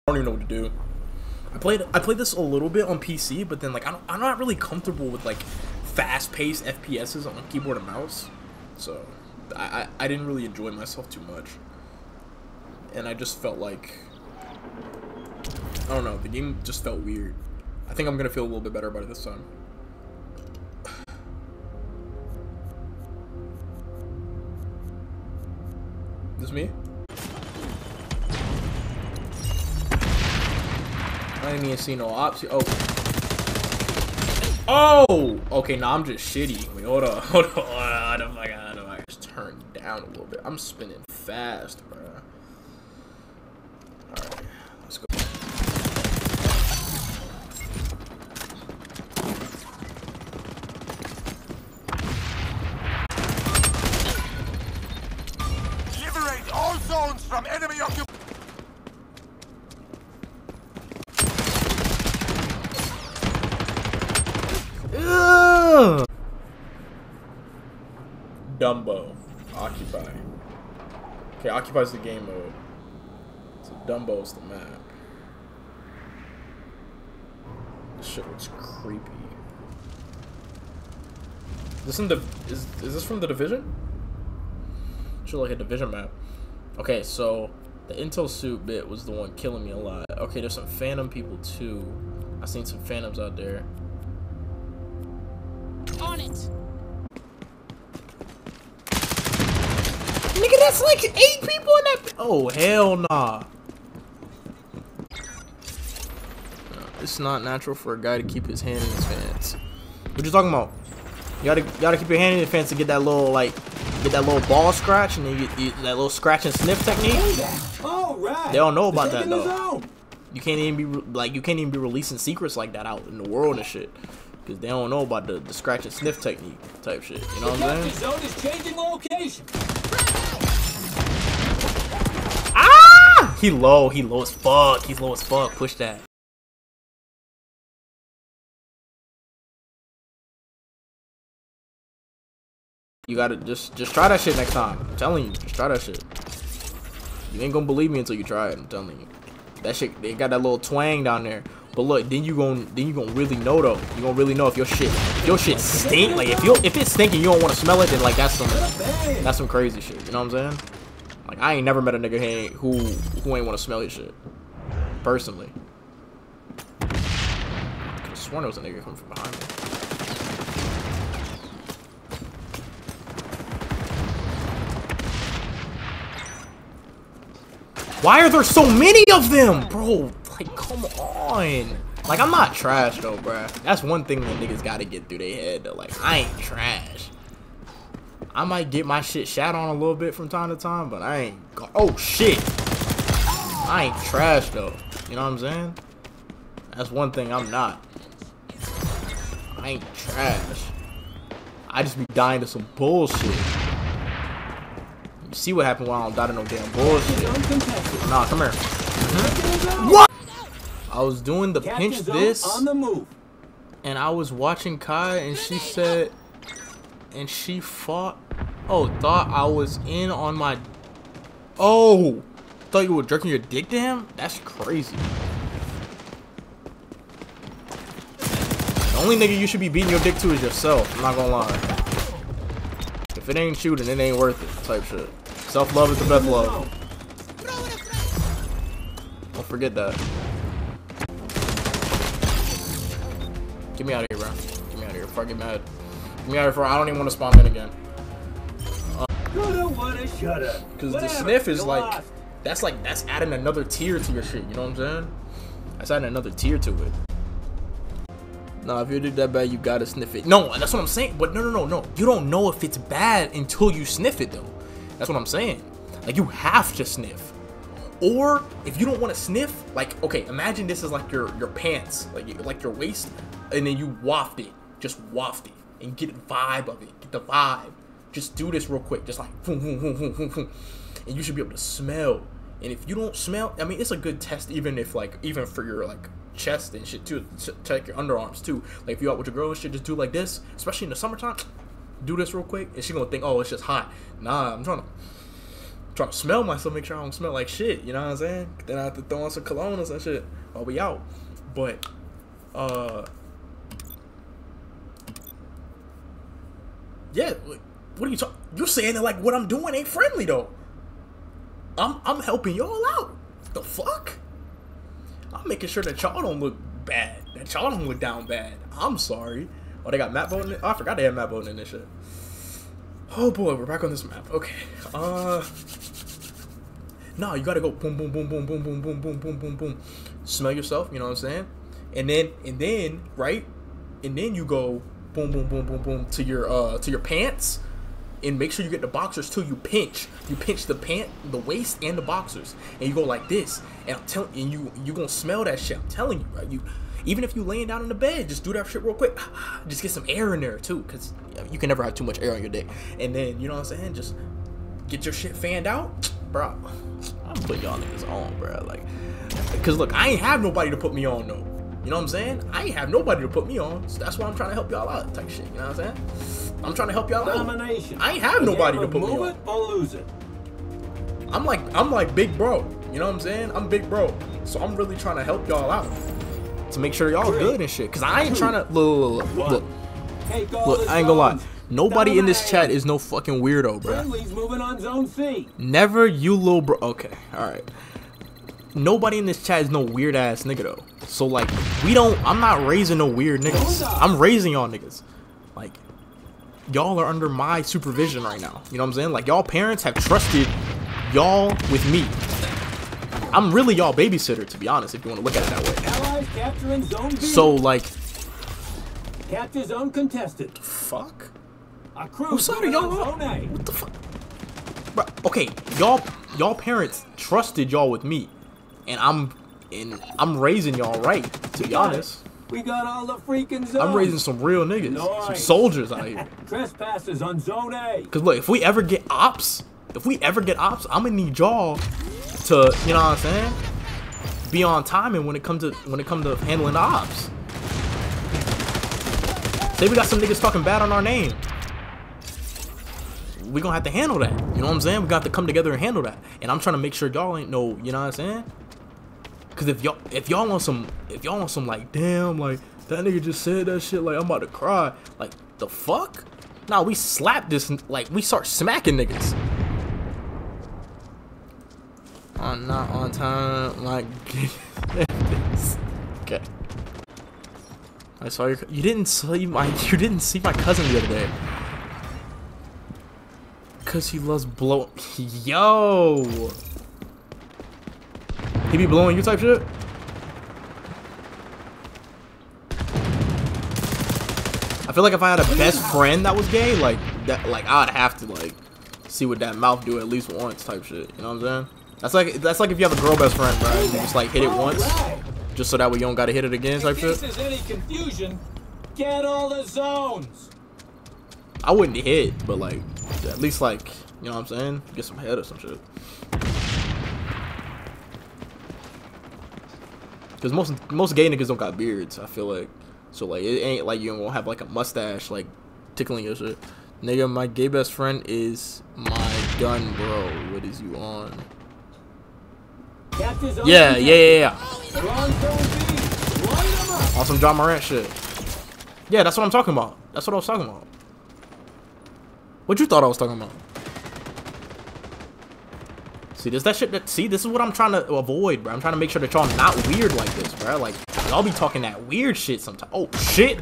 don't even know what to do. I played this a little bit on PC, but then like I'm not really comfortable with like fast-paced FPSs on keyboard and mouse, so I didn't really enjoy myself too much, and I just felt like, I don't know, the game just felt weird. I think I'm gonna feel a little bit better about it this time. This me? I didn't even see no ops. Oh! Okay, nah, I'm just shitty. Wait, hold on. Oh my god, I just turned down a little bit. I'm spinning fast, bro. Alright, let's go. Liberate all zones from enemy occupation. Dumbo. Occupy. Okay, occupies the game mode. So Dumbo's the map. This shit looks creepy. Is this from the Division? Should like a Division map. Okay, so the Intel suit bit was the one killing me a lot. Okay, there's some Phantom people too. I seen some Phantoms out there. On it. Nigga, that's like 8 people in that. Oh hell nah. It's not natural for a guy to keep his hand in his pants. What you talking about? You gotta keep your hand in your pants to get that little ball scratch, and then you that little scratch and sniff technique. All right. They don't know about that though. You can't even be releasing secrets like that out in the world and shit. Cause they don't know about the scratch and sniff technique type shit. You know what I'm saying? The zone is changing location. Ah! He low as fuck. He's low as fuck. Push that. You gotta just try that shit next time. I'm telling you, just try that shit. You ain't gonna believe me until you try it. I'm telling you. That shit, they got that little twang down there. But look, then you gonna really know though. You gonna really know if your shit stink. Like if it's stinking, you don't want to smell it. Then like that's some crazy shit. You know what I'm saying? Like I ain't never met a nigga who ain't want to smell his shit. Personally, I could've sworn there was a nigga coming from behind me. Why are there so many of them, bro? Like, come on. Like, I'm not trash, though, bruh. That's one thing that niggas gotta get through their head, though. Like, I ain't trash. I might get my shit shat on a little bit from time to time, but I ain't... Oh, shit. I ain't trash, though. You know what I'm saying? That's one thing I'm not. I ain't trash. I just be dying to some bullshit. You see what happened when I don't die to no damn bullshit. Nah, come here. What? I was doing the pinch this, and I was watching Kai, and she said, and she thought I was in on my, thought you were jerking your dick to him? That's crazy. The only nigga you should be beating your dick to is yourself, I'm not gonna lie. If it ain't shooting, it ain't worth it, type shit. Self-love is the best love. Don't forget that. Get me out of here, bro. Get me out of here before I get mad. Get me out of here before I don't even want to spawn in again. Because the sniff is like, that's adding another tier to your shit, you know what I'm saying? That's adding another tier to it. Nah, if you did that bad, you gotta sniff it. No, that's what I'm saying. But no. You don't know if it's bad until you sniff it, though. That's what I'm saying. Like, you have to sniff. Or, if you don't want to sniff, like, okay, imagine this is like your pants, like your waist, and then you waft it. Just waft it. And get the vibe of it. Get the vibe. Just do this real quick. Just like, boom, boom, boom, boom, boom, boom. And you should be able to smell. And if you don't smell, I mean, it's a good test even for your, like, chest and shit too, check your underarms too. Like if you out with your girl and shit, just do like this, especially in the summertime. Do this real quick, and she gonna think, oh, it's just hot. Nah, I'm trying trying to smell myself, make sure I don't smell like shit. You know what I'm saying? Then I have to throw on some cologne or some shit while we out. But yeah, what are you talking? You're saying that like what I'm doing ain't friendly though. I'm helping y'all out. The fuck? I'm making sure that y'all don't look bad. That y'all don't look down bad. I'm sorry. Oh, they got map voting. Oh, I forgot they had map voting in this shit. Oh boy, we're back on this map. Okay. No, you gotta go boom, boom, boom, boom, boom, boom, boom, boom, boom, boom, boom. Smell yourself. You know what I'm saying? And then, right? And then you go boom, boom, boom, boom, boom to your pants. And make sure you get the boxers too. You pinch the the waist and the boxers, and you go like this. And I'm telling you gonna smell that shit. I'm telling you, right? Even if you laying down in the bed, just do that shit real quick. Just get some air in there too, cause you can never have too much air on your dick. And then you know what I'm saying? Just get your shit fanned out, bro. I'm putting y'all niggas on, bro. Like, cause look, I ain't have nobody to put me on though. You know what I'm saying? I ain't have nobody to put me on, so that's why I'm trying to help y'all out, type shit. You know what I'm saying? I'm trying to help y'all out. I ain't have nobody to put me on. Move it or lose it. I'm like big bro. You know what I'm saying? I'm big bro, so I'm really trying to help y'all out to make sure y'all good and shit. Cause I ain't trying to look. I ain't gonna lie. Nobody in this chat is no fucking weirdo, bro. Moving on zone C. Never you little bro. Okay, all right. Nobody in this chat is no weird ass nigga though. So like I'm not raising no weird niggas. I'm raising y'all niggas. Like y'all are under my supervision right now. You know what I'm saying? Like y'all parents have trusted y'all with me. I'm really y'all babysitter, to be honest, if you want to look at it that way. Allies capturing zone B. So like capture zone contested. Fuck? Whose side are y'all on? What the fuck? Bro, okay, y'all parents trusted y'all with me. And I'm raising y'all right, to be honest. We got all the freaking zones. I'm raising some real niggas, some soldiers out here. Trespassers on zone A. Cause look, if we ever get ops, I'm gonna need y'all to, you know what I'm saying, be on timing when it comes to handling the ops. Say we got some niggas talking bad on our name, we gonna have to handle that. You know what I'm saying? We got to come together and handle that. And I'm trying to make sure y'all ain't no, you know what I'm saying? Cause if y'all want some like, damn, like that nigga just said that shit, like I'm about to cry, like the fuck? Nah, we slap this, like we start smacking niggas. I'm not on time, like okay. I saw you didn't see my cousin the other day. Cause he loves blow. Yo. He be blowing you type shit? I feel like if I had a best friend that was gay, like that, like I'd have to like see what that mouth do at least once type shit. You know what I'm saying? That's like if you have a girl best friend, right? You just like hit it once, just so that way you don't gotta hit it again type shit. In case there's any confusion, get all the zones. I wouldn't hit, but like at least like, you know what I'm saying? Get some head or some shit. Cause most gay niggas don't got beards, I feel like. So like it ain't like you won't have like a mustache like tickling your shit. Nigga, my gay best friend is my gun, bro. What is you on? Yeah. On some John Morant shit. Yeah, that's what I'm talking about. That's what I was talking about. What you thought I was talking about? See, this is what I'm trying to avoid, bro. I'm trying to make sure that y'all not weird like this, bro. Like, y'all be talking that weird shit sometimes. Oh, shit.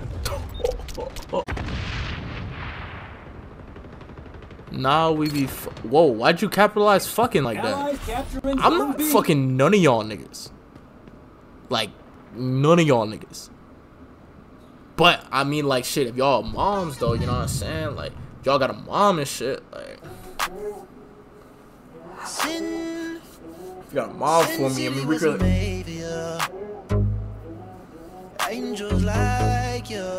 Nah, we be... Whoa, why'd you capitalize fucking like that? I'm not fucking none of y'all niggas. Like, none of y'all niggas. But, I mean, like, shit, if y'all moms, though, you know what I'm saying? Like, y'all got a mom and shit, like... If you got a mom for me, I mean, we could... Angels like you.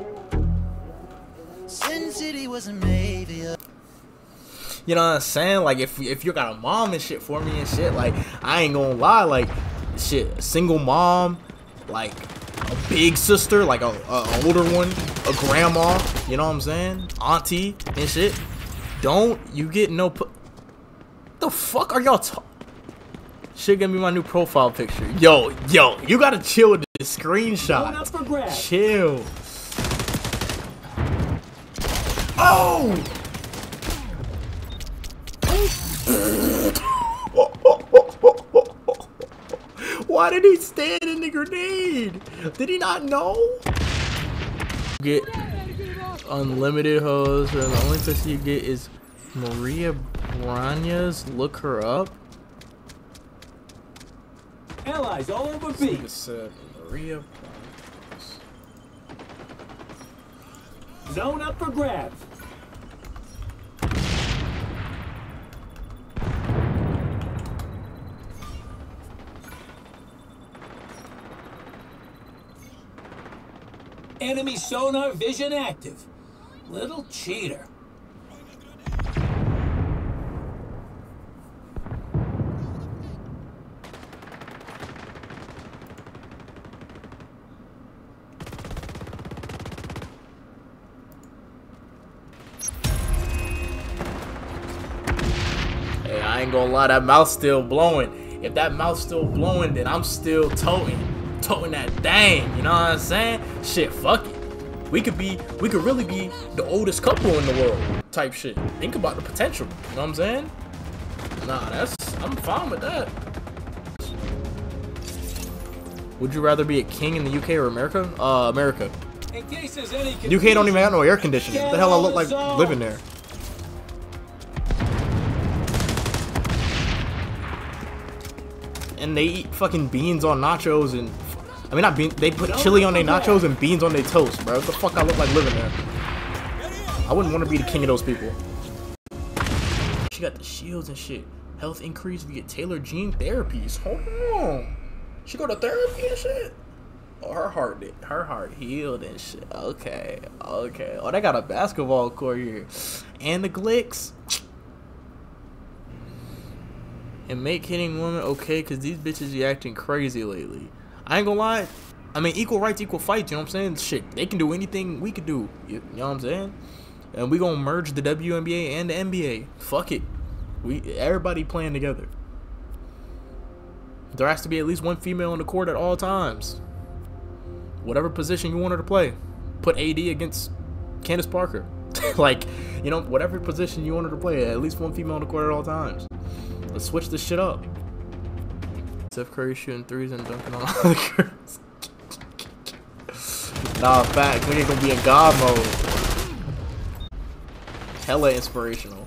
Sin City was a maybe. You know what I'm saying? Like, if you got a mom and shit for me and shit, like, I ain't gonna lie, like, shit, a single mom, like, a big sister, like a older one, a grandma, you know what I'm saying? Auntie and shit. Don't you get no The fuck are y'all talking? Shit gonna be my new profile picture. Yo, you gotta chill with this screenshot. Chill. Oh! Why did he stand in the grenade? Did he not know? Get unlimited hoes, and the only person you get is Maria Branyas. Look her up. Allies all over B. Maria. Zone up for grabs. Enemy sonar vision active. Little cheater. Hey, I ain't gonna lie, that mouth's still blowing. If that mouth's still blowing, then I'm still toting that thing, you know what I'm saying? Shit, fuck it. We could really be the oldest couple in the world type shit. Think about the potential, you know what I'm saying? Nah, I'm fine with that. Would you rather be a king in the UK or America? America. In case there's any UK don't even have no air conditioning. What the hell I look like living there? And they eat fucking beans on nachos and I mean not beans. They put chili on their nachos and beans on their toast, bro. What the fuck I look like living there? I wouldn't want to be the king of those people. She got the shields and shit. Health increase via tailored gene therapies. Hold on. She go to therapy and shit. Oh, her heart healed and shit. Okay. Oh, they got a basketball court here, and the glicks. And make hitting women okay, cause these bitches be acting crazy lately. I ain't gonna lie. I mean, equal rights, equal fights. You know what I'm saying? Shit, they can do anything we could do. You know what I'm saying? And we gonna merge the WNBA and the NBA. Fuck it. Everybody playing together. There has to be at least one female on the court at all times. Whatever position you want her to play. Put AD against Candace Parker. Like, you know, whatever position you want her to play, at least one female on the court at all times. Let's switch this shit up. Steph Curry shooting threes and dunking on all the girls. Nah, fact, we ain't gonna be in God mode. Hella inspirational.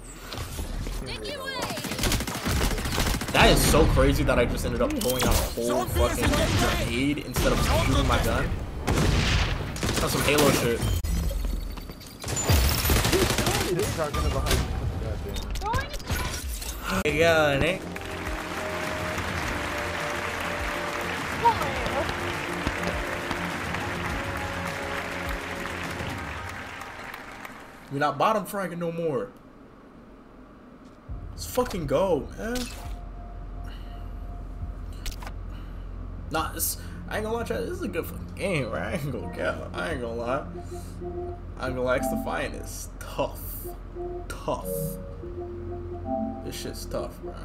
That is so crazy that I just ended up pulling out a whole fucking grenade instead of shooting my gun. That's some Halo shit. Hey, yo, Nick. We're not bottom fragging no more. Let's fucking go, man. Nah, I ain't gonna lie, this is a good fucking game, right? I ain't gonna count. I ain't gonna lie. XDefiant is tough. Tough. This shit's tough, bro.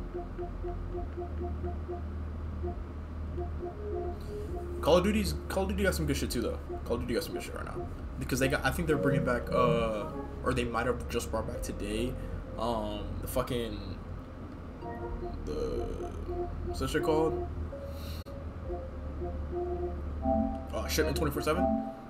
Call of Duty got some good shit too, though. Call of Duty got some good shit right now because I think they're bringing back or they might have just brought back today the fucking what's that shit called? Shipment 24/7.